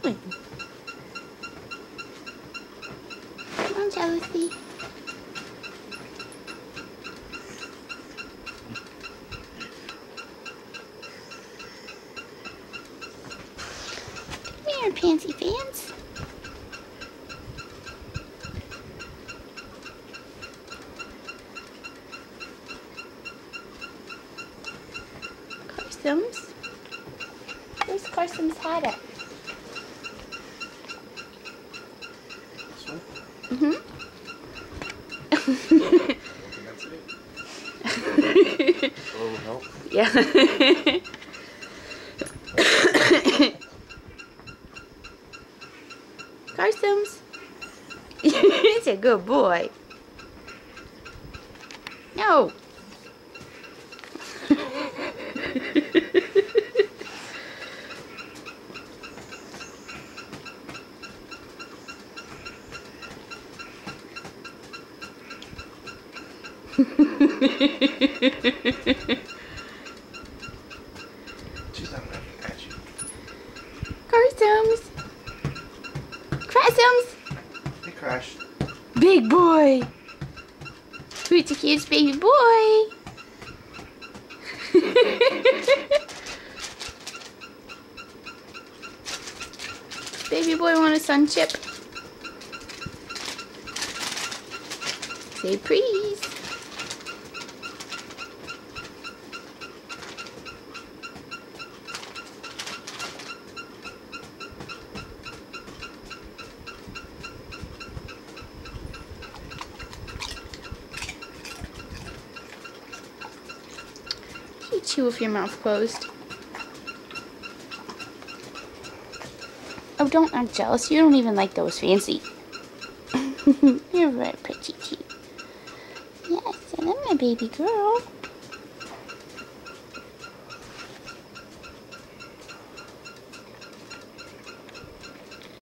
doing? Come on, Jealousy. Come here, Pansy fans. Carson's. Where's Carson's hat at? This one? Mm-hmm. Oh, help. Yeah. Carson's. He's a good boy. No. She's not laughing at you. Carson's. Carson's. Hey, Crash. Big boy. Who's the cutest baby boy? Baby boy want a sun chip? Say please. You chew with your mouth closed. Oh, don't act jealous. You don't even like those fancy. You're very pretty too. Yes, and I'm a baby girl.